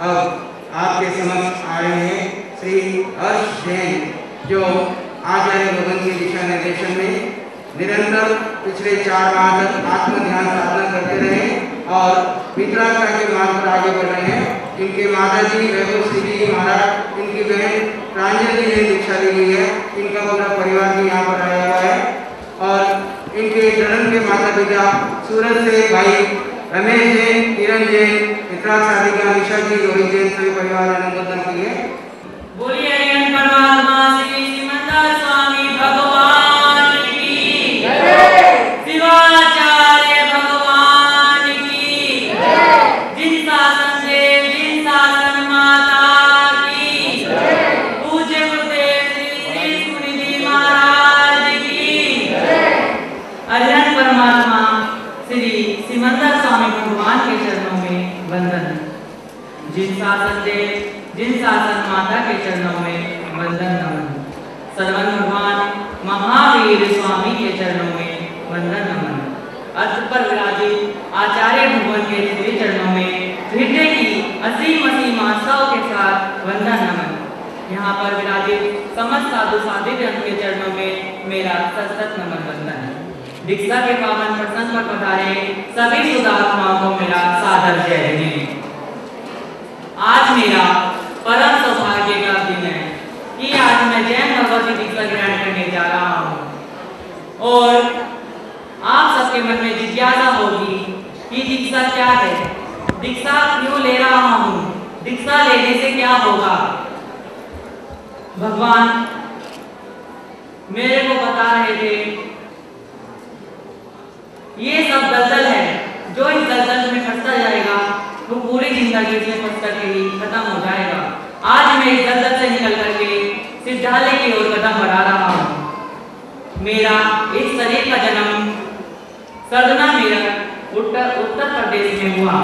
अब आपके समक्ष आ रहे हैं श्री हर्ष जैन, जो आचार्य भगवान के दिशा निर्देशन में निरंतर पिछले 4 माह तक आत्म ध्यान साधना करते रहे और वितरागता के मार्ग पर आगे बढ़ रहे हैं। इनके माताजी वैभव श्री जी महाराज, इनकी बहन प्रांजल जी ने दीक्षा ली हुई है। इनका पूरा परिवार भी यहाँ पर आया हुआ है और इनके धर्म के माता पिता सूरत से भाई रमेश जैन, किरण जैन, मित्रा साधिका निशा जी, रोहित जैन, सभी परिवार अनुमोदन किए। बोलिए परमात्मा श्री सिमंदर स्वामी भगवान की जय, शिवाचार्य भगवान की जय, जिन शासन देव जिन शासन माता की जय, पूज्य गुरुदेव श्री श्री मुनि महाराज की जय। अरिहंत परमात्मा श्री सिमंदर स्वामी भगवान के चरणों में वंदन। जिन शासन देव जिन शासन माता के चरणों में वंदन नमन। सर्वन भगवान महावीर स्वामी के चरणों में वंदन नमन। अर्थ पर विराजित आचार्य भगवान के श्री चरणों में हृदय की असीम आस्थाओं के साथ वंदन नमन। यहाँ पर विराजित समस्त साधु साध्वीगण के चरणों में मेरा सतत नमन वंदन। दीक्षा के पावन प्रसंग पर पधारे सभी सुधात्माओं को मेरा सादर जय हिंद। आज मेरा परम सौभाग्य का दिन है कि आज मैं जैन भगवती दीक्षा ग्रहण करने जा रहा हूँ और आप सबके मन में जिज्ञासा होगी कि दीक्षा क्या है, दीक्षा क्यों ले रहा हूँ, दीक्षा लेने से क्या होगा। भगवान मेरे को बता रहे थे ये सब दलदल है, जो इस दलदल में फंसता जाएगा वो पूरी जिंदगी से फंस करके ही खत्म हो जाएगा। आज मैं इस दलदल से निकल करके सिद्धालय की ओर कदम बढ़ा रहा हूँ। मेरा इस शरीर का जन्म सदना मेरठ उत्तर प्रदेश में हुआ।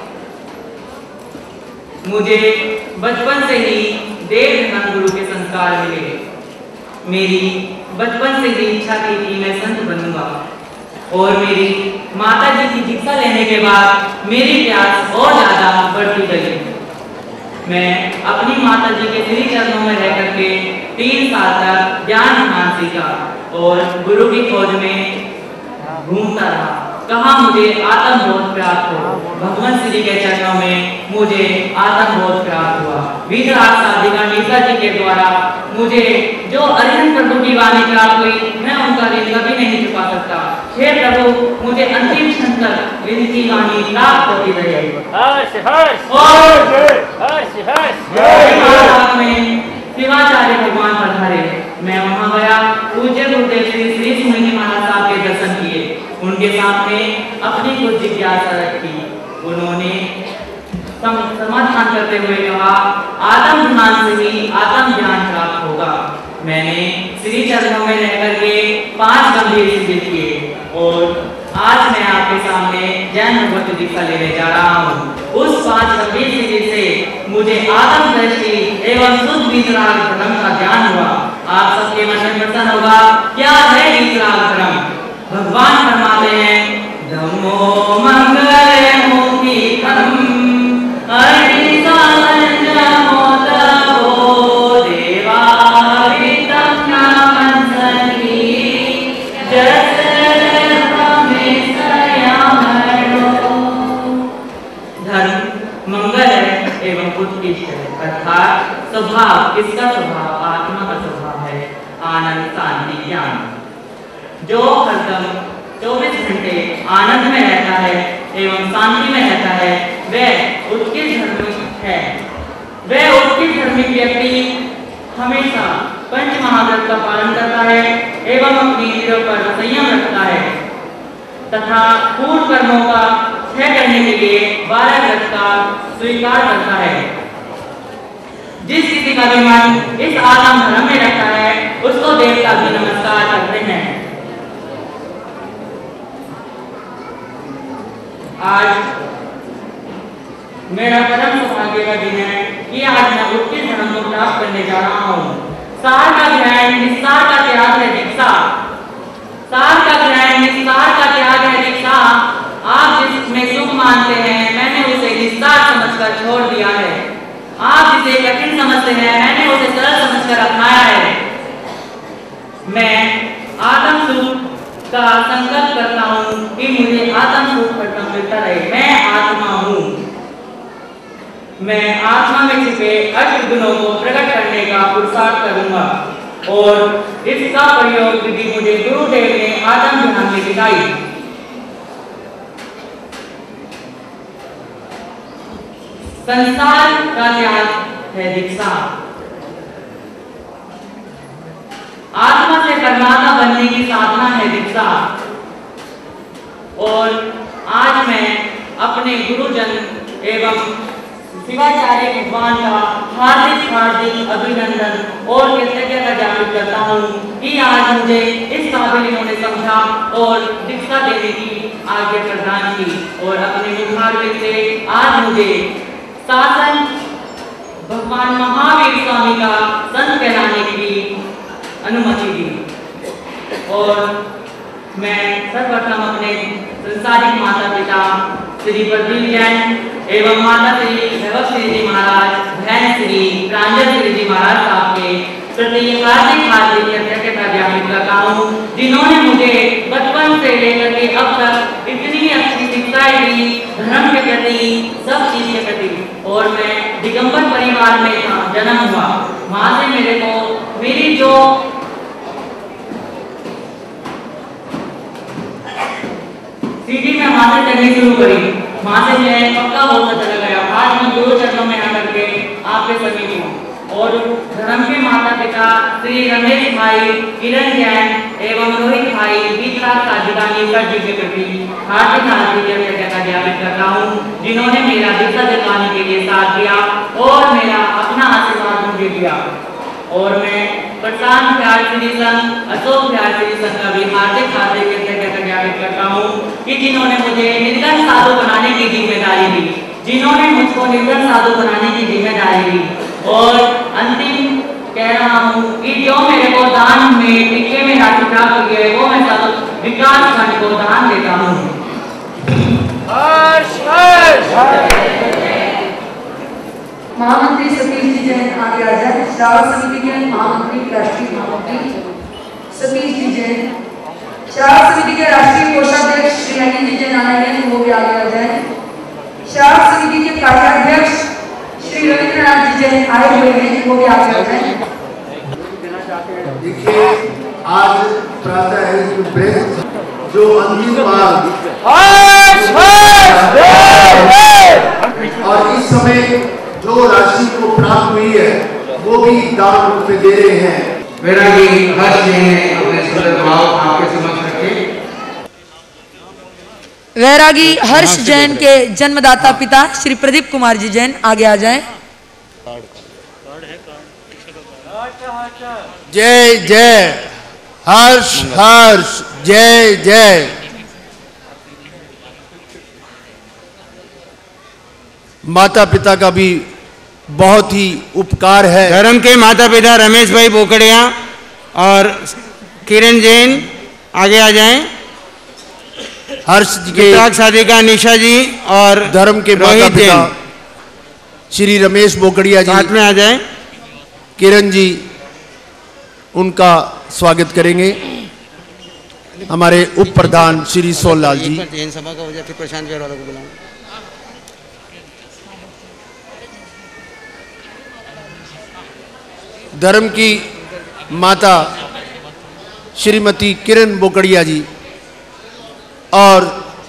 मुझे बचपन से ही देव धर्म गुरु के संस्कार मिले। मेरी बचपन से ही इच्छा थी कि मैं संत बनूंगा और मेरी माता जी की दीक्षा लेने के बाद मेरी प्यास और ज्यादा बढ़ती गई। मैं अपनी माता जी के श्री चरणों में रह करके 3 साल तक ज्ञान ध्यान सीखा और गुरु की खोज में घूमता रहा। कहाँ मुझे आत्मबोध प्राप्त हो, भगवान श्री के चरणों में मुझे आत्मबोध प्राप्त हुआ। वितराग साधिका निशा जी के द्वारा मुझे जो अरिहंत प्रभु की वाणी प्राप्त हुई, मैं उनका ऋण कभी नहीं चुका सकता। हे प्रभु, मुझे अंतिम क्षण तक ऋण की वाणी प्राप्त होती रही। हर्ष हर्ष हर्ष हर्ष में शिवाचार्य भगवान पधारे। मैं वहां गया, पूज्य गुरुदेव श्री श्री मुनि महाराज साहब के दर्शन किए। उनके सामने अपनी कुछ जिज्ञासा रखी। उन्होंने समाधान करते हुए कहा, आत्म ध्यान से ही आत्म ज्ञान प्राप्त होगा। मैंने श्री चरणों में रह करके 5 गंभीर सिद्ध किए और आज मैं आपके सामने जैन भगवती दीक्षा लेने जा रहा हूँ। उस 5 गंभीर सिद्ध से मुझे आत्म दृष्टि एवं शुद्ध वितराग धर्म का ज्ञान हुआ। आप सबके मन में प्रश्न होगा, क्या है वितराग धर्म? भगवान फरमाते हैं, धम्मो मंगल मुखिकम अर्थात स्वभाव, किसका स्वभाव? आत्मा का स्वभाव है आनंद शांति ज्ञान। जो हरदम 24 घंटे आनंद में रहता है एवं शांति में रहता है, वह उत्कृष्ट धर्मी है। वह उत्कृष्ट धर्मी व्यक्ति हमेशा पंच महाव्रत का पालन करता है एवं अपनी इंद्रियों पर संयम रखता है तथा पूर्व कर्मों का क्षय करने के लिए 12 व्रत का स्वीकार करता है। जिस किसी का भी मन इस आत्म धर्म में रहता है, उसको देवता भी नमस्कार करते हैं। आज मेरा परम सौभाग्य का दिन है कि आज मैं उत्कृष्ट धर्म को प्राप्त करने जा रहा हूँ। सार का ग्रहण निस्सार का त्याग है दीक्षा। सार का ग्रहण निस्सार का त्याग है दीक्षा। आप जिसमें सुख मानते हैं, मैंने उसे निस्सार समझकर छोड़ दिया है। जिसे कठिन समझते हैं मैंने उसे सरल समझकर अपनाया है। मैं आत्म सुख का संकल्प करता हूँ कि मुझे आत्म सुख मिलता रहे। मैं आत्मा हूँ। मैं आत्मा में छिपे अष्ट गुणों को प्रकट करने का पुरुषार्थ करूंगा और इसका प्रयोग विधि मुझे गुरुदेव ने आत्म ध्यान में दिखाई। संसार का त्याग है दीक्षा। आत्मा से परमात्मा बनने की साधना है दीक्षा। और आज मैं अपने गुरुजन एवं शिवाचार्य विद्वान का हार्दिक अभिनंदन और कृतज्ञता ज्ञापित करता हूँ कि आज मुझे इस काबिल इन्होंने समझा और दीक्षा देने की आज्ञा प्रदान की और अपने मुखारविंद से आज मुझे शासन भगवान महावीर स्वामी का संत कहलाने की अनुमति दी। और मैं सर्वप्रथम अपने संसारिक माता पिता श्री प्रदीप जैन एवं माता श्री भगवती जी महाराज, बहन श्री प्रांजलि जी महाराज साहब के प्रति हार्दिक कृतज्ञता ज्ञापित करता हूँ, जिन्होंने मुझे बचपन से लेकर के अब तक इतनी अच्छी शिक्षाएं दी धर्म के प्रति, सब चीज के प्रति। और मैं दिगंबर परिवार में जन्म हुआ। वहां से मेरे को मेरी जो सीढ़ी में वहां से चढ़नी शुरू करी, वहां से मैं पक्का होता चला गया। आज मैं गुरु चरणों में आकर के आपके समीप हूँ। और धर्म के माता पिता श्री रमेश भाई, किरण जैन एवं रोहित भाई, बीतराज साजिदानी सर जी के प्रति हार्दिक कृतज्ञता ज्ञापित करता हूँ, जिन्होंने मेरा दीक्षा दिलवाने के लिए साथ दिया और मेरा अपना आशीर्वाद मुझे दिया। और मैं प्रशांत प्यार श्री संघ, अशोक प्यार श्री संघ का भी हार्दिक कृतज्ञता ज्ञापित करता हूँ कि जिन्होंने मुझे निर्धन साधु बनाने की जिम्मेदारी दी, जिन्होंने मुझको निर्धन साधु बनाने की जिम्मेदारी दी। और अंतिम कह रहा हूँ कि जो मेरे को दान में टिक्के में राशि प्राप्त हुई है वो मैं सब विकास खंड को दान देता हूँ। महामंत्री सतीश जी जैन आगे आ जाए। श्रावक समिति के महामंत्री, राष्ट्रीय महामंत्री सतीश जी जैन, श्रावक समिति के राष्ट्रीय कोषाध्यक्ष श्री अनिल जी जैन आए हैं, वो भी आगे आ जाए। श्रावक समिति के कार्याध्यक्ष श्री रविंद्रनाथ जी जैन आए हुए हैं, वो भी आगे आ जाए। देखिए, आज प्रातः है जो अंतिम बार और इस समय जो राशि को प्राप्त हुई है वो भी दान रूप में दे रहे हैं। वैरागी हर्ष जैन ने अपने सुंदर भाव आपके समक्ष रखे। वैरागी हर्ष जैन के जन्मदाता पिता श्री प्रदीप कुमार जी जैन आगे आ जाएं। जय जय हर्ष हर्ष जय जय। माता पिता का भी बहुत ही उपकार है। धर्म के माता पिता रमेश भाई बोकड़िया और किरण जैन आगे आ जाएं। हर्ष जी के साधिका निशा जी और धर्म के माता पिता श्री रमेश बोकड़िया जी साथ में आ जाएं। किरण जी उनका स्वागत करेंगे। हमारे उप प्रधान श्री सोललाल जी। जैन सभा का हो जाए, फिर प्रशांत को बुलाऊं। धर्म की माता श्रीमती किरण बोकड़िया जी और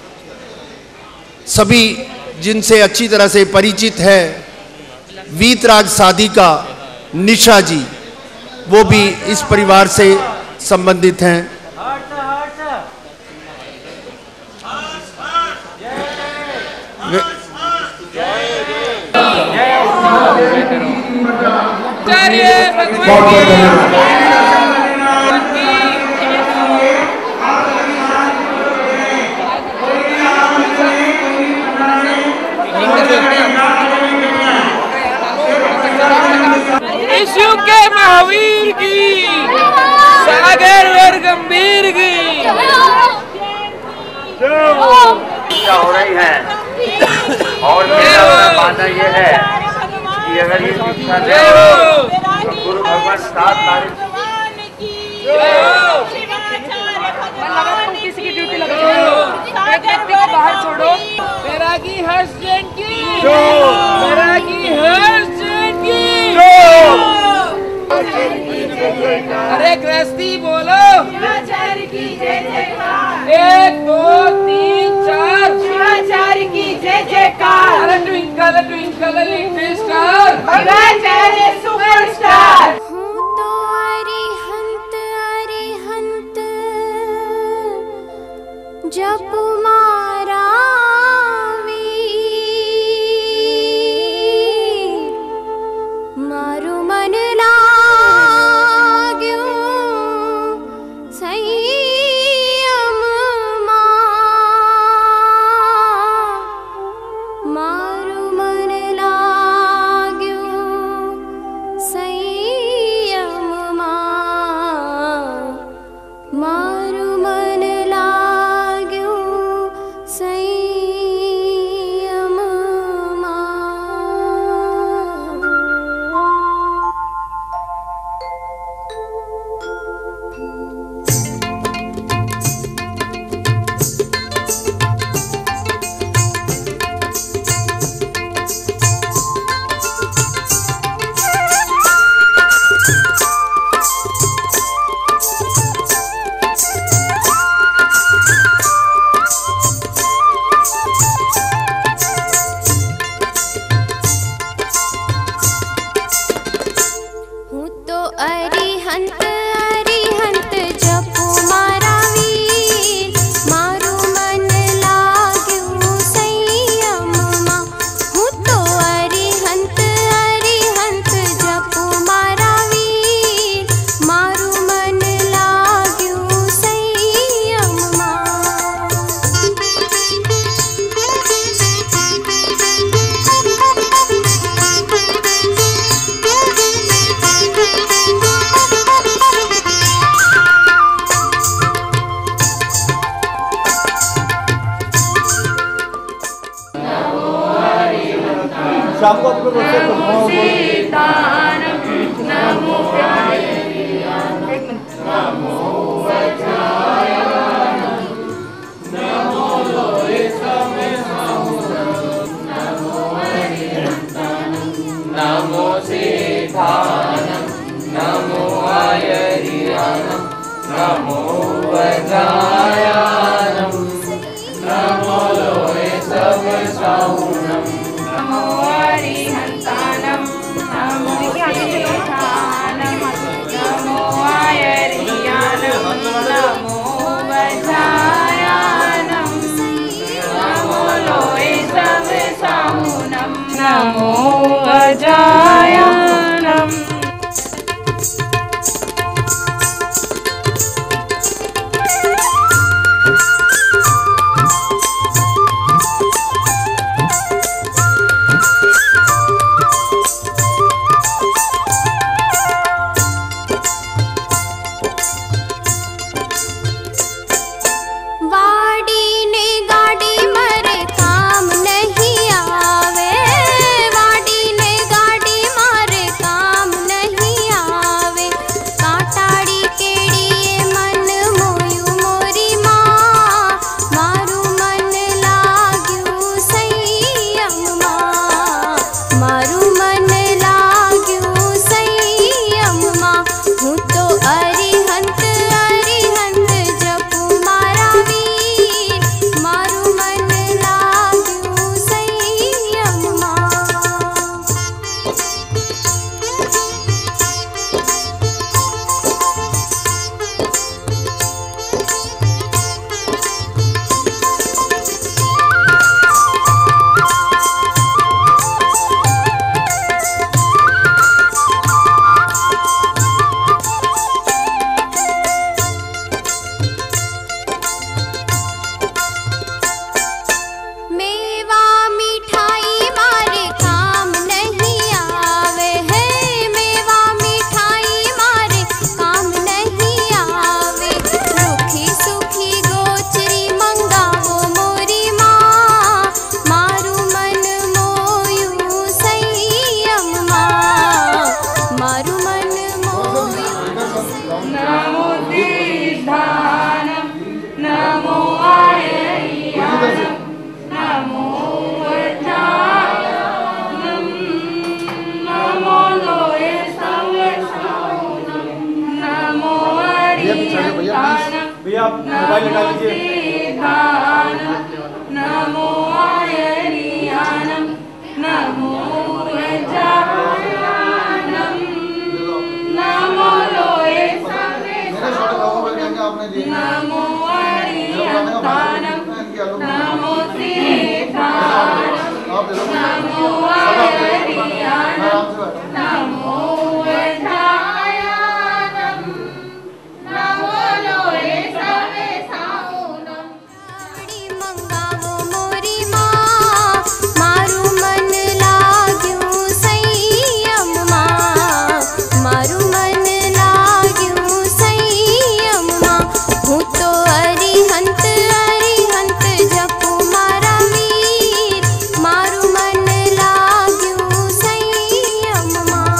सभी जिनसे अच्छी तरह से परिचित है वीतराज साधिका निशा जी, वो भी इस परिवार से संबंधित हैं। यीशु के महावीर की, सागर और गंभीर की हो रही है। और मेरा मानना ये है कि अगर ये दीक्षा ले तो गुरु भगवान 7 तारीख किसी की ड्यूटी लगा एक व्यक्ति को बाहर छोड़ो। बैरागी हर्ष जैन की, बैरागी हर्ष जैन की। अरे गृहस्थी बोलो। 1 2 3 4 शिवाचार्य की जय जयकार। अरे twinkle twinkle little star, Shivacharya superstar. जप मारा वीर, मारो मन लाग्यो संयम मारो मन लाग्यो संयम मारो मन शाम को आपको नमो सिद्धानम, नमो आयरियानम, नमो वज्रायानम, नमो लोहे सब साहुनम, नमो हरिहंतानम, नमो सिद्धानम, नमो आयरियानम, नमो वज्रायानम, नमो लोहे सब साहुनम, नमो वज्रायानम। आप मोबाइल लगा लीजिए। नमो आयनियानम नमो वज्रायानम नमो लोए नमो आर्यतानम नमो सीतानम नमो आयनियानम नमो वज्रायानम नमो लोए सवे साउनम। मंगावो मोरी माँ मारू मन लाग्यूं संयम माँ मारू मन लाग्यूं संयम माँ हूँ तो अरिहंत जपू मारा वीर मारू मन लाग्यूं संयम माँ।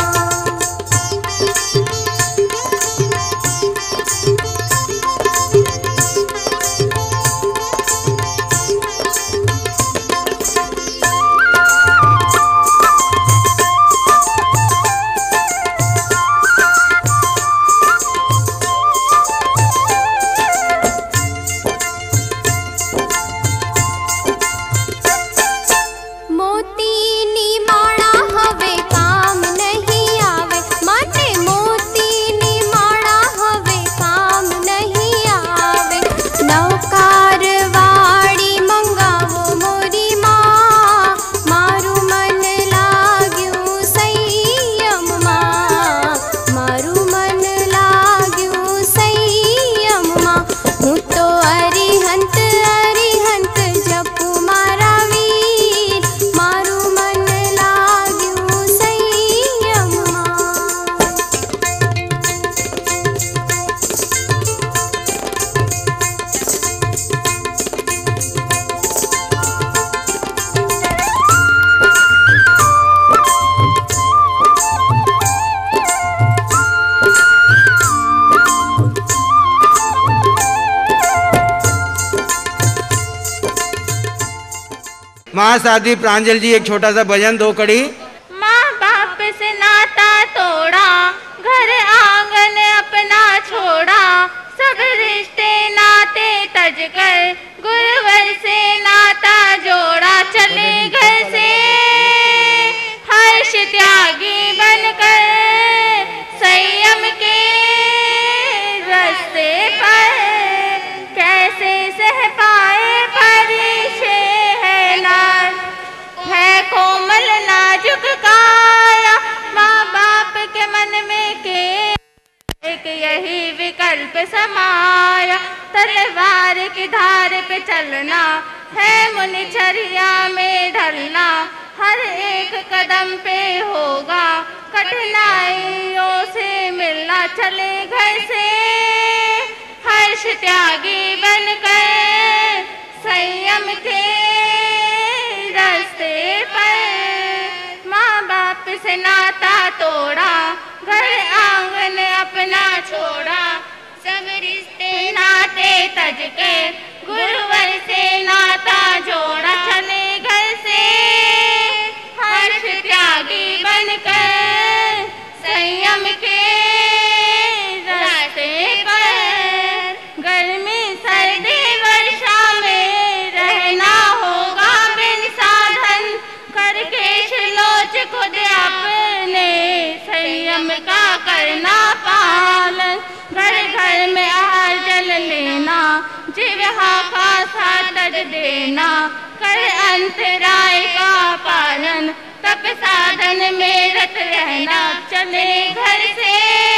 मोतीनी माळा हवे काम नहीं आवे माटे मोतीनी माळा हवे काम नहीं आवे नौकार वाड़ी मंगावो मोरी माँ मारू मन लाग्यूं संयम माँ मारू मन लाग्यूं संयम माँ हूँ तो अरिहंत जपू मारा वीर मारू मन लाग्यूं संयम माँ। महासाध्वी प्रांजल जी एक छोटा सा भजन, 2 कड़ी। माँ बाप से नाता तोड़ा घर आंगन अपना छोड़ा सब रिश्ते नाते तज कर गुरुवर से नाता जोड़ा चले घर से हर्ष त्यागी बनकर संयम के रास्ते पर कैसे सह पाए परिशे है नार है कोमल नाजुक काया माँ बाप के मन में के एक यही विकल्प समाया तलवार की धार पे चलना है मुनिचर्या में ढलना हर एक कदम पे होगा कठिनाइयों से मिलना चले घर से हर्ष त्यागी बनकर संयम के रास्ते पर माँ बाप से नाता तोड़ा घर आंगन अपना छोड़ा सब रिश्ते नाते तज के गुरुवर से नाता जोड़ा चले घर से हर्ष त्यागी बनकर संयम के रास्ते पर गर्मी सर्दी वर्षा में रहना होगा बिन साधन करके शिलोच खुद अपने संयम का करना पालन घर घर में आहार जल लेना जिह्वा का साथ देना कर अंतराय का पालन तप साधन में रत रहना चले घर से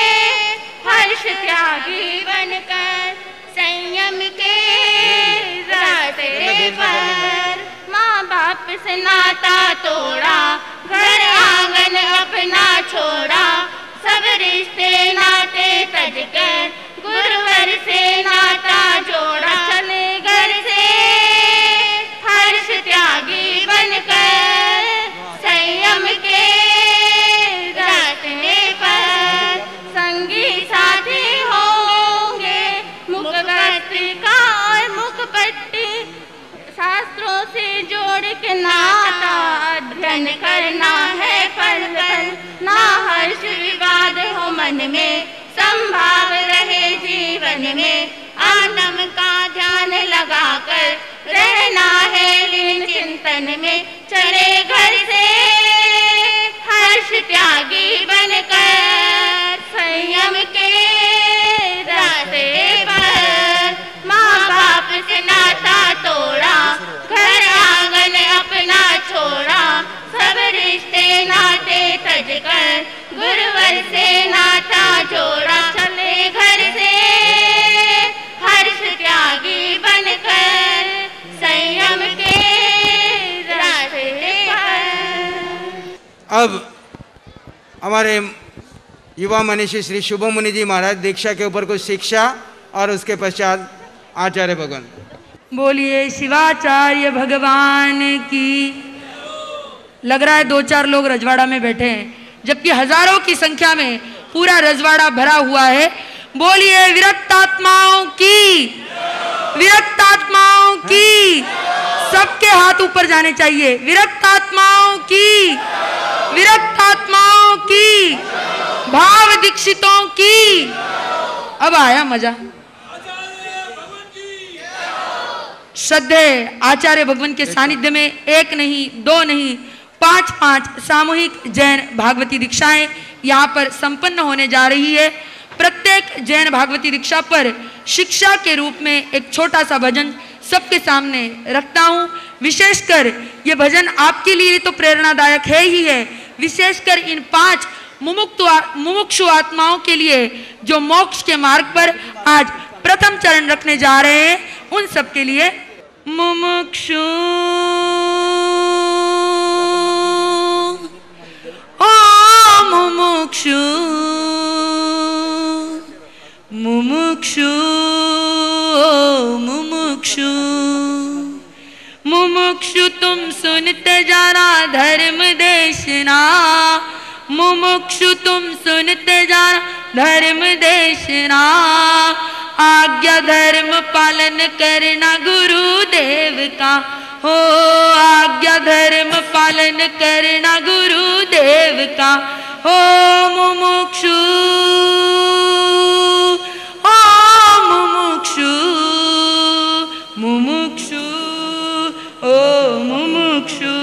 हर्ष त्यागी बनकर संयम के रास्ते पर माँ बाप से नाता तोड़ा घर आंगन अपना छोड़ा सब रिश्ते नाते तज कर गुरुवर से नाता जोड़ा चले घर से हर्ष त्यागी बनकर संयम के रास्ते पर संगी साथी होंगे मुखपट्टी का और मुखपट्टी शास्त्रों से जोड़ के नाता अध्ययन करना है पल पल ना हर्ष विवाद हो मन में संभाव रहे जीवन में आत्म का ध्यान लगाकर रहना है लीन चिंतन में, चले घर से हर्ष त्यागी बनकर संयम के रास्ते पर। माँ बाप से नाता तोड़ा, घर आंगन अपना छोड़ा, सब रिश्ते नाते तज कर गुरुवर से नाता जोड़ा, चले घर से हर्ष त्यागी बनकर संयम के रास्ते पर। अब हमारे युवा मनीषी श्री शुभ मुनि जी महाराज दीक्षा के ऊपर कुछ शिक्षा और उसके पश्चात आचार्य भगवान। बोलिए शिवाचार्य भगवान की। लग रहा है 2-4 लोग रजवाड़ा में बैठे हैं, जबकि हजारों की संख्या में पूरा रजवाड़ा भरा हुआ है। बोलिए विरक्तात्माओं की, विरक्तात्माओं की। सबके हाथ ऊपर जाने चाहिए। विरक्तात्माओं की, विरक्तात्माओं की, भाव दीक्षितों की। अब आया मजा। श्रद्धेय आचार्य भगवान के सानिध्य में 1 नहीं 2 नहीं 5 सामूहिक जैन भागवती दीक्षाएं यहाँ पर संपन्न होने जा रही है। प्रत्येक जैन भागवती दीक्षा पर शिक्षा के रूप में एक छोटा सा भजन सबके सामने रखता हूँ। विशेषकर ये भजन आपके लिए तो प्रेरणादायक है ही है, विशेषकर इन 5 मुमुक्षु आत्माओं के लिए जो मोक्ष के मार्ग पर आज प्रथम चरण रखने जा रहे हैं, उन सब के लिए। मुमुक्षु ओ मुमुक्षु, मुमुक्षु ओ मुमुक्षु, मुमुक्षु तुम सुनते जाना धर्म देशना, मुमुक्षु तुम सुनते जाना धर्म देशना, आज्ञा धर्म पालन करना गुरुदेव का हो, आज्ञा धर्म पालन करना गुरुदेव का हो। मुमुक्षु ओ मुमुक्षु, मुमुक्षु ओ मुमुक्षु,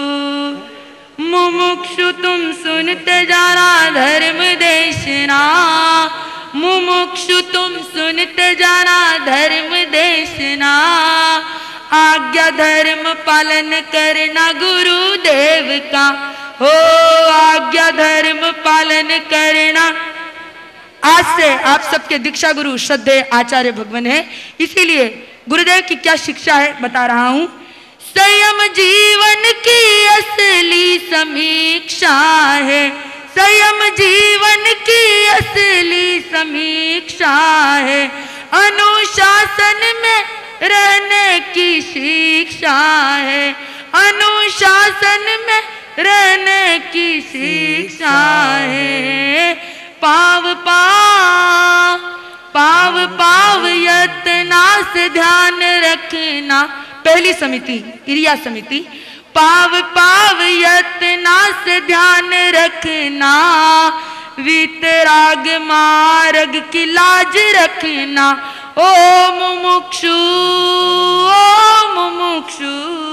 मुमुक्षु तुम सुनते जाना धर्म देशना, मुमुक्षु तुम सुनते जाना धर्म देशना, आज्ञा धर्म पालन करना गुरुदेव का हो, आज्ञा धर्म पालन करना। आज से आप सबके दीक्षा गुरु श्रद्धेय आचार्य भगवान है, इसीलिए गुरुदेव की क्या शिक्षा है बता रहा हूं। संयम जीवन की असली समीक्षा है, संयम जीवन की असली समीक्षा है, अनुशासन में रहने की शिक्षा है, अनुशासन में रहने की शिक्षा है। पाव पाव पाव पाव यत्ना से ध्यान रखना, पहली समिति इरिया समिति। पाव पाव यत्ना से ध्यान रखना, वितराग मार्ग की लाज रखना, ओ मुमुक्षु ओ मुमुक्षु,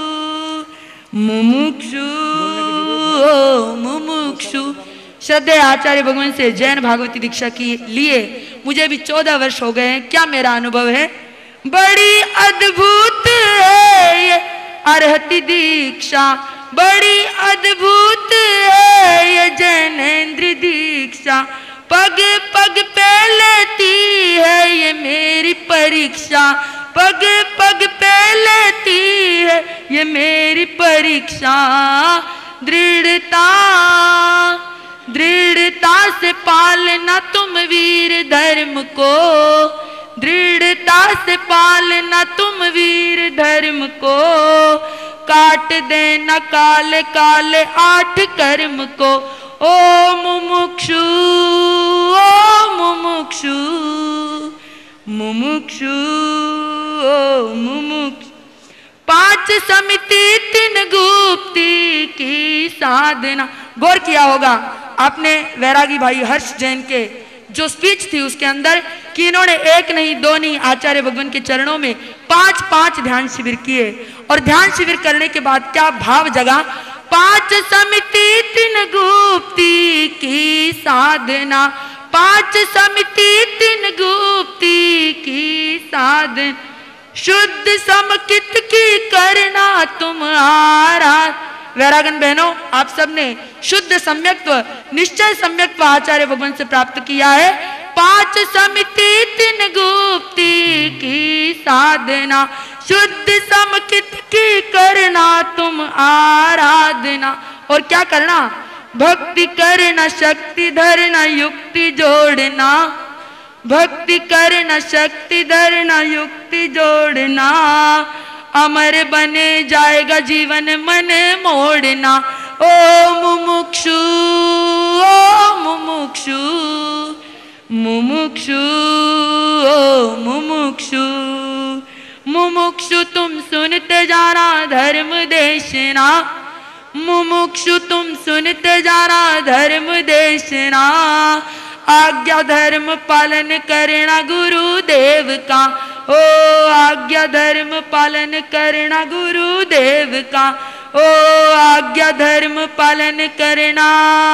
मुमुक्षु ओ मुमुक्षु। श्रद्धेय आचार्य भगवान से जैन भागवती दीक्षा की लिए मुझे भी 14 वर्ष हो गए हैं। क्या मेरा अनुभव है? बड़ी अद्भुत है ये अर्हति दीक्षा, बड़ी अद्भुत है ये जैनेन्द्र दीक्षा, पग पग पे लेती है ये मेरी परीक्षा, पग पग पे लेती है ये मेरी परीक्षा। दृढ़ता दृढ़ता से पालना तुम वीर धर्म को, दृढ़ता से पालना तुम वीर धर्म को, काट देना काले काले 8 कर्म को, ओ मुमुक्षु ओ मुमुक्षु, मुमुक्षु ओ मुमुक्षु। 5 समिति 3 गुप्ती की साधना। गौर किया होगा आपने वैरागी भाई हर्ष जैन के जो स्पीच थी उसके अंदर कि इन्होंने एक नहीं दो नहीं आचार्य भगवान के चरणों में 5-5 ध्यान शिविर किए। और ध्यान शिविर करने के बाद क्या भाव जगा, 5 समिति 3 गुप्ती की साधना, 5 समिति 3 गुप्ती की साधना, शुद्ध समकित की करना तुम आराध। वैरागन बहनों, आप सबने शुद्ध सम्यक्त्व, निश्चय सम्यक्त्व आचार्य भगवान से प्राप्त किया है। 5 समिति 3 गुप्ती की साधना, शुद्ध समकित की करना तुम आराधना। और क्या करना, भक्ति करना, शक्ति धरना, युक्ति जोड़ना, भक्ति करना, शक्ति धरना, युक्ति जोड़ना, अमर बने जाएगा जीवन मन मोड़ना। ओ मुमुक्षु, ओ मुमुक्षु, मुमुक्षु, ओ मुमुक्षु, मुमुक्षु तुम सुनते जाना धर्म देशना, मुमुक्षु तुम सुनते जाना धर्म देशना, आज्ञा धर्म पालन करना गुरुदेव का, ओ आज्ञा धर्म पालन करना गुरुदेव का, ओ आज्ञा धर्म पालन करना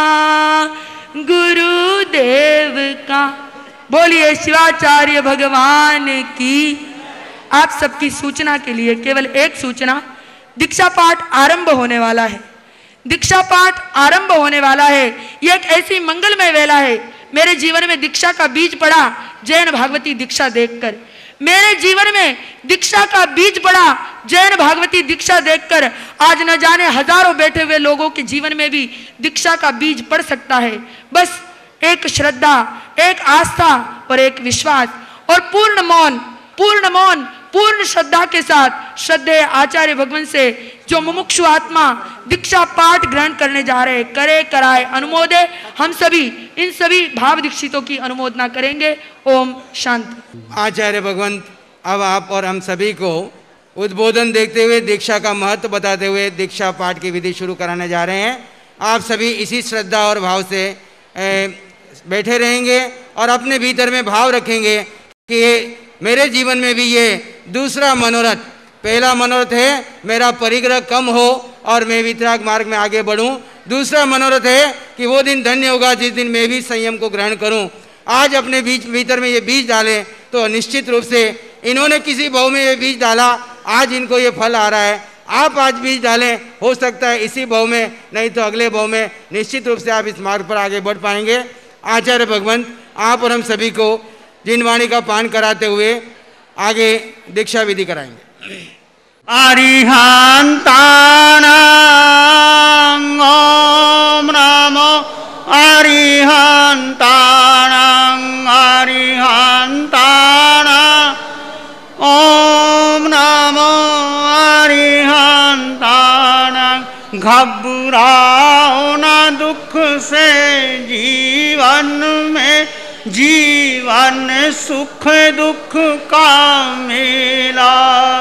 गुरुदेव का। बोलिए शिवाचार्य भगवान की। आप सबकी सूचना के लिए केवल एक सूचना, दीक्षा पाठ आरंभ होने वाला है, दीक्षा पाठ आरंभ होने वाला है। यह एक ऐसी मंगलमय वेला है। मेरे जीवन में दीक्षा का बीज पड़ा जैन भागवती दीक्षा देखकर, मेरे जीवन में दीक्षा का बीज पड़ा जैन भागवती दीक्षा देखकर। आज न जाने हजारों बैठे हुए लोगों के जीवन में भी दीक्षा का बीज पड़ सकता है। बस एक श्रद्धा, एक आस्था और एक विश्वास और पूर्ण मौन, पूर्ण मौन, पूर्ण श्रद्धा के साथ श्रद्धेय आचार्य भगवान से जो मुमुक्षु आत्मा दीक्षा पाठ ग्रहण करने जा रहे, करे कराए अनुमोदे। हम सभी इन सभी भाव दीक्षितों की अनुमोदना करेंगे। ओम शांति। आचार्य भगवंत अब आप और हम सभी को उद्बोधन देखते हुए, दीक्षा का महत्व बताते हुए दीक्षा पाठ की विधि शुरू कराने जा रहे हैं। आप सभी इसी श्रद्धा और भाव से बैठे रहेंगे और अपने भीतर में भाव रखेंगे कि मेरे जीवन में भी ये दूसरा मनोरथ, पहला मनोरथ है मेरा परिग्रह कम हो और मैं वितराग मार्ग में आगे बढ़ूं। दूसरा मनोरथ है कि वो दिन धन्य होगा जिस दिन मैं भी संयम को ग्रहण करूं। आज अपने भीतर में ये बीज डालें तो निश्चित रूप से इन्होंने किसी भाव में ये बीज डाला, आज इनको ये फल आ रहा है। आप आज बीज डालें, हो सकता है इसी भाव में, नहीं तो अगले भाव में निश्चित रूप से आप इस मार्ग पर आगे बढ़ पाएंगे। आचार्य भगवंत आप और हम सभी को जिन वाणी का पान कराते हुए आगे दीक्षा विधि कराएंगे। अरिहंतानां ओम नमो अरिहंतानां अरिहंतानां ओम नमो अरिहंतानां। घबराओ ना दुख से जीवन में, जीवन सुख दुख का मेला।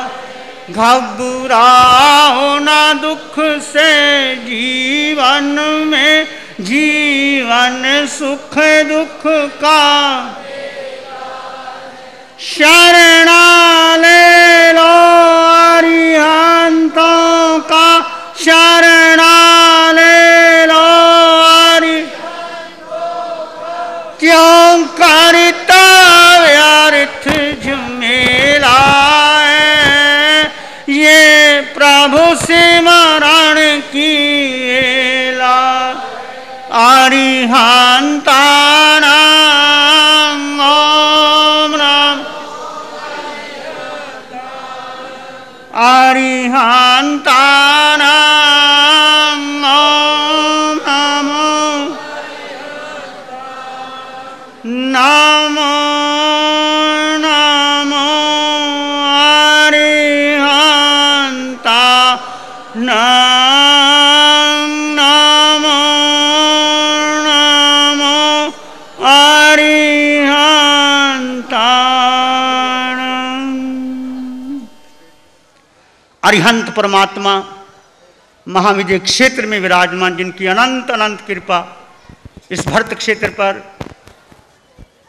घबराओ ना दुख से जीवन में, जीवन सुख दुख का। शरणा ले लो अरिहंतों का, शरणा ले लो क्यों करता व्यर्थ झमेला है, ये प्रभु सिमरण की वेला। अरिहंतानां ओम नमः अरिहंतानां ओम नमो नमो नमो अरिहंता नमो नमो अरिहंता। अरिहंत परमात्मा महाविजय क्षेत्र में विराजमान, जिनकी अनंत अनंत कृपा इस भरत क्षेत्र पर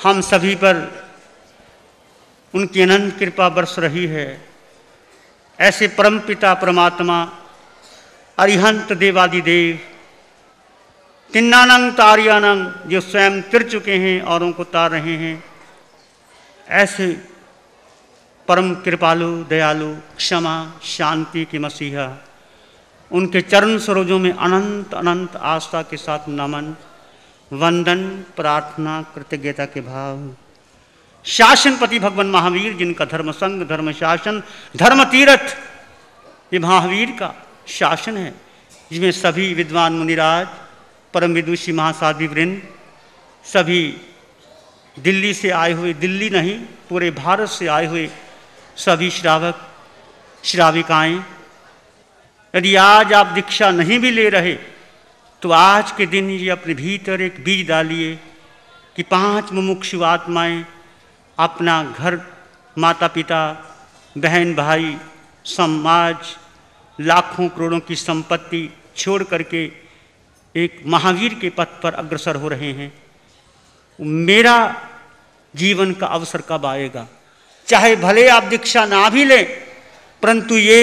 हम सभी पर उनकी अनंत कृपा बरस रही है। ऐसे परमपिता परमात्मा अरिहंत देवादिदेव तिन्नानंग तारियानंग जो स्वयं तिर चुके हैं औरों को तार रहे हैं, ऐसे परम कृपालु दयालु क्षमा शांति के मसीहा, उनके चरण सरोजों में अनंत अनंत आस्था के साथ नमन वंदन प्रार्थना कृतज्ञता के भाव। शासनपति भगवान महावीर जिनका धर्म संघ धर्म शासन धर्म तीर्थ ये महावीर का शासन है, जिसमें सभी विद्वान मुनिराज परम विदुषी महासाध्वी वृंद, सभी दिल्ली से आए हुए, दिल्ली नहीं पूरे भारत से आए हुए सभी श्रावक श्राविकाएं, यदि आज आप दीक्षा नहीं भी ले रहे तो आज के दिन ये अपने भीतर एक बीज डालिए कि 5 मुमुक्षु आत्माएं अपना घर माता पिता बहन भाई समाज लाखों करोड़ों की संपत्ति छोड़ करके एक महावीर के पथ पर अग्रसर हो रहे हैं। मेरा जीवन का अवसर कब आएगा? चाहे भले आप दीक्षा ना भी लें, परंतु ये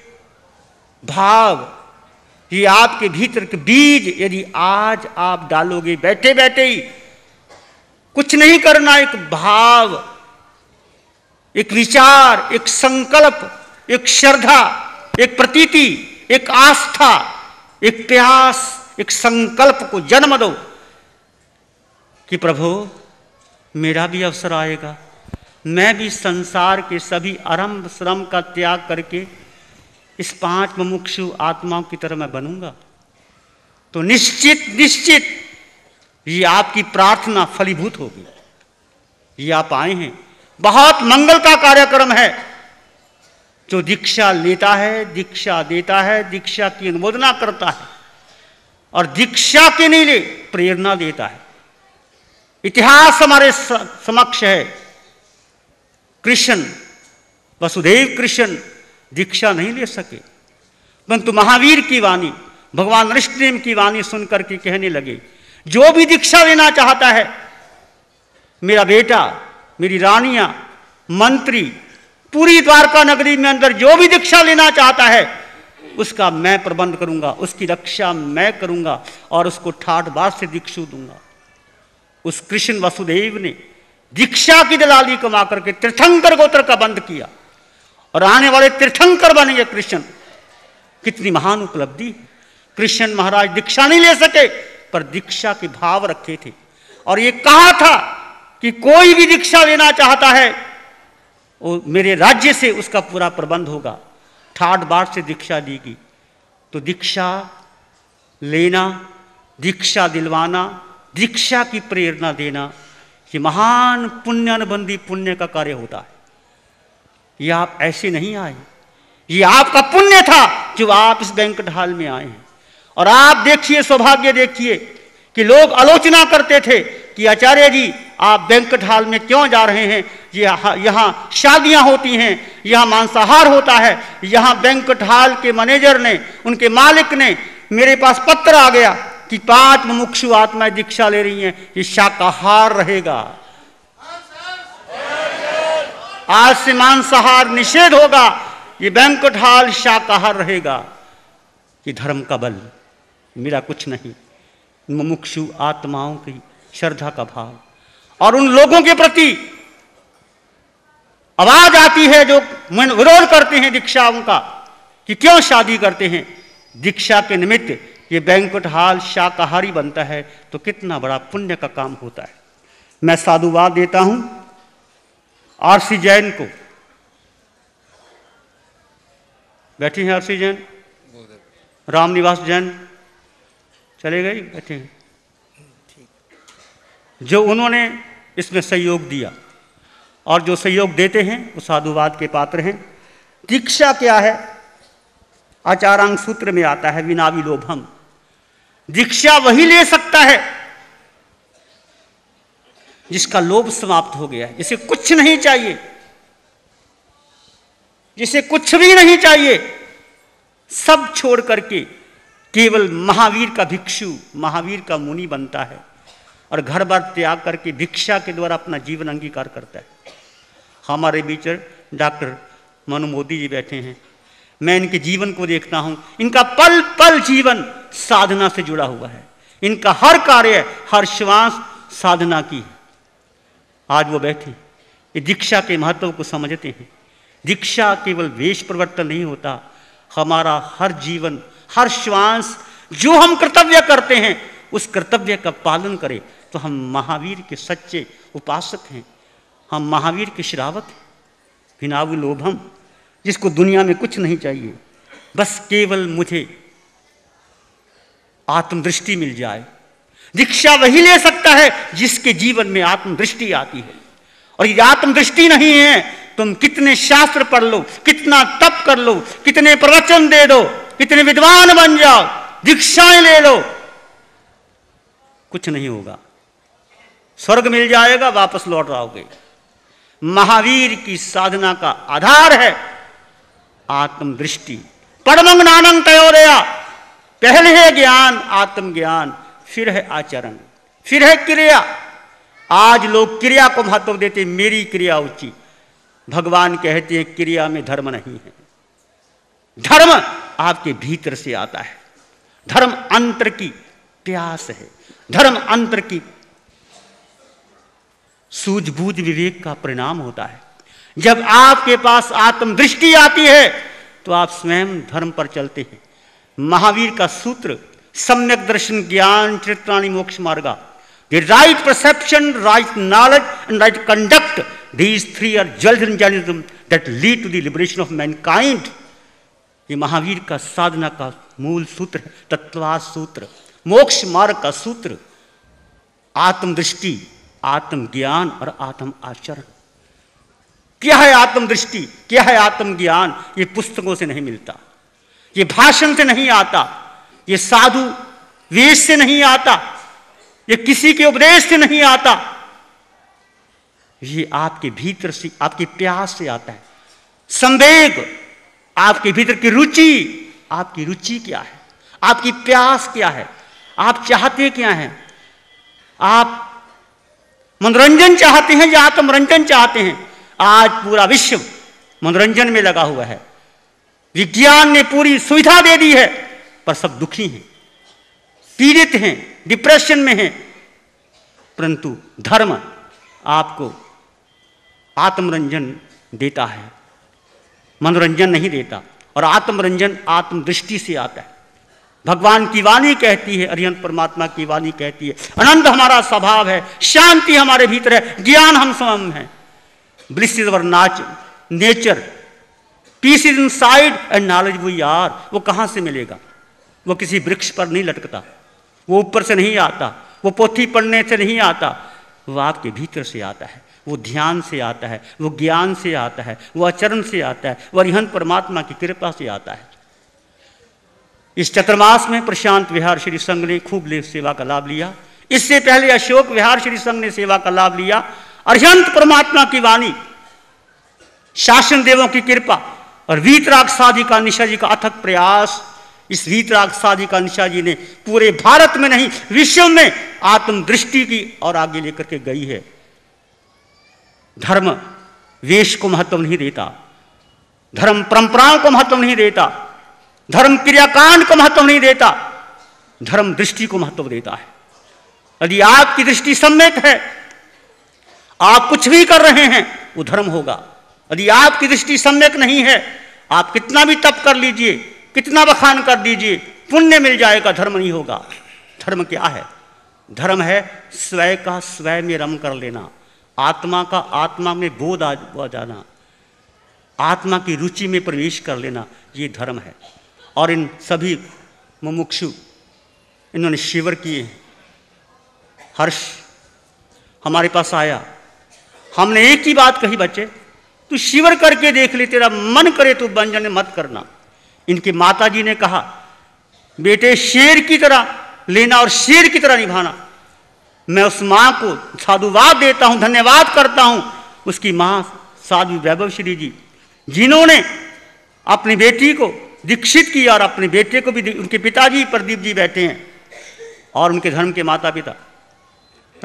भाव, ये आपके भीतर के बीज यदि आज आप डालोगे, बैठे बैठे ही कुछ नहीं करना, एक भाव, एक विचार, एक संकल्प, एक श्रद्धा, एक प्रतीति, एक आस्था, एक प्यास, एक संकल्प को जन्म दो कि प्रभु मेरा भी अवसर आएगा, मैं भी संसार के सभी आरंभ श्रम का त्याग करके इस 5 मुमुक्षु आत्माओं की तरह मैं बनूंगा। तो निश्चित निश्चित ये आपकी प्रार्थना फलीभूत होगी। ये आप आए हैं, बहुत मंगल का कार्यक्रम है। जो दीक्षा लेता है, दीक्षा देता है, दीक्षा की अनुमोदना करता है और दीक्षा के लिए प्रेरणा देता है। इतिहास हमारे समक्ष है। कृष्ण, वसुदेव कृष्ण दीक्षा नहीं ले सके, परंतु महावीर की वाणी, भगवान नृसिंह की वाणी सुनकर के कहने लगे, जो भी दीक्षा लेना चाहता है, मेरा बेटा, मेरी रानियां, मंत्री, पूरी द्वारका नगरी में अंदर जो भी दीक्षा लेना चाहता है उसका मैं प्रबंध करूंगा, उसकी रक्षा मैं करूंगा और उसको ठाठ बात से दीक्षु दूंगा। उस कृष्ण वसुदेव ने दीक्षा की दलाली कमा करके तीर्थंकर गोत्र का बंद किया और आने वाले तीर्थंकर बनेंगे कृष्ण। कितनी महान उपलब्धि। कृष्ण महाराज दीक्षा नहीं ले सके पर दीक्षा के भाव रखे थे और ये कहा था कि कोई भी दीक्षा लेना चाहता है वो मेरे राज्य से उसका पूरा प्रबंध होगा। ठाठ बाट से दीक्षा दीगी। तो दीक्षा लेना, दीक्षा दिलवाना, दीक्षा की प्रेरणा देना, ये महान पुण्य अनुबंधी पुण्य का कार्य होता है। ये आप ऐसे नहीं आए, ये आपका पुण्य था जो आप इस बैंक्वेट हॉल में आए हैं। और आप देखिए, सौभाग्य देखिए कि लोग आलोचना करते थे कि आचार्य जी आप बैंक्वेट हॉल में क्यों जा रहे हैं, यहाँ शादियां होती हैं, यहाँ मांसाहार होता है। यहाँ बैंक्वेट हॉल के मैनेजर ने, उनके मालिक ने, मेरे पास पत्र आ गया कि 5 मुमुक्षु आत्माएं दीक्षा ले रही हैं, ये शाकाहार रहेगा, आज से मांसाहार निषेध होगा, ये बैंक्वेट हॉल शाकाहार रहेगा। ये धर्म का बल, मेरा कुछ नहीं, मुमुक्षु आत्माओं की श्रद्धा का भाव और उन लोगों के प्रति आवाज आती है जो विरोध करते हैं दीक्षाओं का कि क्यों शादी करते हैं। दीक्षा के निमित्त ये बैंक्वेट हॉल शाकाहारी बनता है तो कितना बड़ा पुण्य का काम होता है। मैं साधुवाद देता हूं आरसी जैन को। बैठे हैं आरसी जैन, रामनिवास जैन चले गए, बैठे हैं, जो उन्होंने इसमें सहयोग दिया और जो सहयोग देते हैं वो साधुवाद के पात्र हैं। दीक्षा क्या है? आचारांग सूत्र में आता है विना विलोभम। दीक्षा वही ले सकता है जिसका लोभ समाप्त हो गया है, जिसे कुछ नहीं चाहिए, जिसे कुछ भी नहीं चाहिए, सब छोड़ करके केवल महावीर का भिक्षु, महावीर का मुनि बनता है। और घर बार त्याग करके भिक्षा के द्वारा अपना जीवन अंगीकार करता है। हमारे बीच डॉक्टर मनु मोदी जी बैठे हैं, मैं इनके जीवन को देखता हूं, इनका पल पल जीवन साधना से जुड़ा हुआ है, इनका हर कार्य हर श्वास साधना की है। आज वो बैठे ये दीक्षा के महत्व को समझते हैं। दीक्षा केवल वेश परिवर्तन नहीं होता, हमारा हर जीवन हर श्वास जो हम कर्तव्य करते हैं उस कर्तव्य का पालन करें तो हम महावीर के सच्चे उपासक हैं, हम महावीर के श्रावक हैं। विनावु लोभम, जिसको दुनिया में कुछ नहीं चाहिए, बस केवल मुझे आत्मदृष्टि मिल जाए। दीक्षा वही ले सकता है जिसके जीवन में आत्मदृष्टि आती है, और यदि आत्मदृष्टि नहीं है, तुम कितने शास्त्र पढ़ लो, कितना तप कर लो, कितने प्रवचन दे दो, कितने विद्वान बन जाओ, दीक्षाएं ले लो, कुछ नहीं होगा। स्वर्ग मिल जाएगा, वापस लौट आओगे। महावीर की साधना का आधार है आत्मदृष्टि। परमं ज्ञानं तयोदया, पहले है ज्ञान आत्मज्ञान, फिर है आचरण, फिर है क्रिया। आज लोग क्रिया को महत्व देते, मेरी क्रिया ऊंची। भगवान कहते हैं क्रिया में धर्म नहीं है। धर्म आपके भीतर से आता है, धर्म अंतर की प्यास है, धर्म अंतर की सूझबूझ विवेक का परिणाम होता है। जब आपके पास आत्मदृष्टि आती है तो आप स्वयं धर्म पर चलते हैं। महावीर का सूत्र सम्यक दर्शन ज्ञान चरित्राणि मोक्ष मार्गा, the right perception, right knowledge and right conduct, these three are jewels in Jainism that lead to the liberation of mankind। ये महावीर का साधना का मूल सूत्र है, तत्वार्थ सूत्र, मोक्ष मार्ग का सूत्र। आत्मदृष्टि, आत्मज्ञान और आत्म आचरण। क्या है आत्मदृष्टि, क्या है आत्मज्ञान? ये पुस्तकों से नहीं मिलता, ये भाषण से नहीं आता, ये साधु वेश से नहीं आता, ये किसी के उपदेश से नहीं आता, ये आपके भीतर से, आपकी प्यास से आता है। संवेग, आपके भीतर की रुचि, आपकी रुचि क्या है, आपकी प्यास क्या है, आप चाहते क्या हैं? आप मनोरंजन चाहते हैं या आत्मरंजन चाहते हैं? आज पूरा विश्व मनोरंजन में लगा हुआ है, विज्ञान ने पूरी सुविधा दे दी है, पर सब दुखी हैं, पीड़ित हैं, डिप्रेशन में हैं। परंतु धर्म आपको आत्मरंजन देता है, मनोरंजन नहीं देता। और आत्मरंजन आत्मदृष्टि से आता है। भगवान की वाणी कहती है, अरिहंत परमात्मा की वाणी कहती है, आनंद हमारा स्वभाव है, शांति हमारे भीतर है, ज्ञान हम स्वयं हैं। Bliss is our nature, peace is inside and knowledge we are. वो कहाँ से मिलेगा? वो किसी वृक्ष पर नहीं लटकता, वो ऊपर से नहीं आता, वो पोथी पढ़ने से नहीं आता, वो आपके भीतर से आता है, वो ध्यान से आता है, वो ज्ञान से आता है, वो आचरण से आता है, वो अरिहंत परमात्मा की कृपा से आता है। इस चतुर्मास में प्रशांत विहार श्री संघ ने खूब सेवा का लाभ लिया। इससे पहले अशोक विहार श्री संघ ने सेवा का लाभ लिया। अरिहंत परमात्मा की वाणी, शासन देवों की कृपा और वीतराग साधिका निशा जी का अथक प्रयास। इस वीतराग साधिका निशा जी ने पूरे भारत में नहीं विश्व में आत्मदृष्टि की और आगे लेकर के गई है। धर्म वेश को महत्व नहीं देता, धर्म परंपराओं को महत्व नहीं देता, धर्म क्रियाकांड को महत्व नहीं देता, धर्म दृष्टि को महत्व देता है। यदि आपकी दृष्टि सम्यक है, आप कुछ भी कर रहे हैं, वो धर्म होगा। यदि आपकी दृष्टि सम्यक नहीं है, आप कितना भी तप कर लीजिए, कितना बखान कर दीजिए, पुण्य मिल जाएगा, धर्म नहीं होगा। धर्म क्या है? धर्म है स्वयं का स्वयं में रम कर लेना, आत्मा का आत्मा में बोध आ जाना, आत्मा की रुचि में प्रवेश कर लेना, ये धर्म है। और इन सभी मुमुक्षु इन्होंने शिविर किए। हर्ष हमारे पास आया, हमने एक ही बात कही, बच्चे तू शिविर करके देख ले, तेरा मन करे तो बंजन मत करना। इनकी माता जी ने कहा, बेटे शेर की तरह लेना और शेर की तरह निभाना। मैं उस माँ को साधुवाद देता हूँ, धन्यवाद करता हूँ, उसकी माँ साधु वैभव श्री जी, जिन्होंने अपनी बेटी को दीक्षित किया और अपने बेटे को भी। उनके पिताजी प्रदीप जी बैठे हैं और उनके धर्म के माता पिता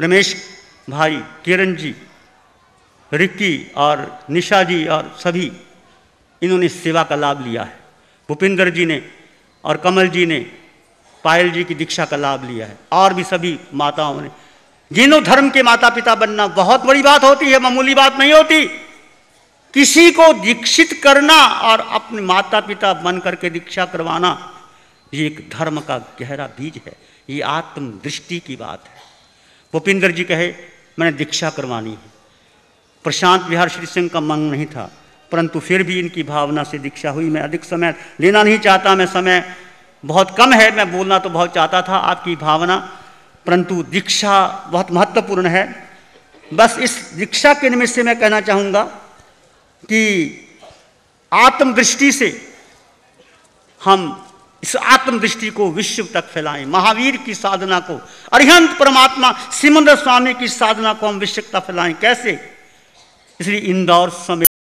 रमेश भाई, किरण जी, रिक्की और निशा जी और सभी इन्होंने सेवा का लाभ लिया है। भूपिंदर जी ने और कमल जी ने पायल जी की दीक्षा का लाभ लिया है, और भी सभी माताओं ने। जिनों धर्म के माता पिता बनना बहुत बड़ी बात होती है, मामूली बात नहीं होती। किसी को दीक्षित करना और अपने माता पिता बन करके दीक्षा करवाना, ये एक धर्म का गहरा बीज है, ये आत्म दृष्टि की बात है। भूपिंदर जी कहे मैंने दीक्षा करवानी है। प्रशांत विहार श्री सिंह का मन नहीं था, परंतु फिर भी इनकी भावना से दीक्षा हुई। मैं अधिक समय लेना नहीं चाहता, मैं समय बहुत कम है, मैं बोलना तो बहुत चाहता था आपकी भावना, परंतु दीक्षा बहुत महत्वपूर्ण है। बस इस दीक्षा के निमित्त से मैं कहना चाहूँगा कि आत्मदृष्टि से हम इस आत्मदृष्टि को विश्व तक फैलाएं। महावीर की साधना को, अरिहंत परमात्मा सिमंदर स्वामी की साधना को हम विश्व तक फैलाएं। कैसे? इसलिए इंदौर समेत